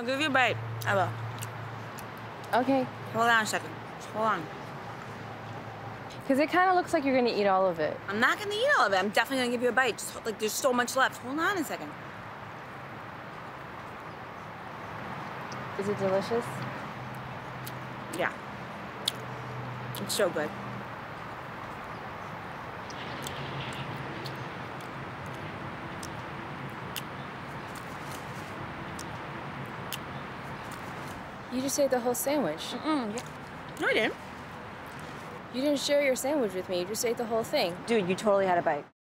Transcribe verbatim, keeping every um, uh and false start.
I'll give you a bite. I will. Okay. Hold on a second. Just hold on. Because it kind of looks like you're gonna eat all of it. I'm not gonna eat all of it. I'm definitely gonna give you a bite. Just like there's so much left. Hold on a second. Is it delicious? Yeah. It's so good. You just ate the whole sandwich. Mm-mm. No, I didn't. You didn't share your sandwich with me. You just ate the whole thing. Dude, you totally had a bite.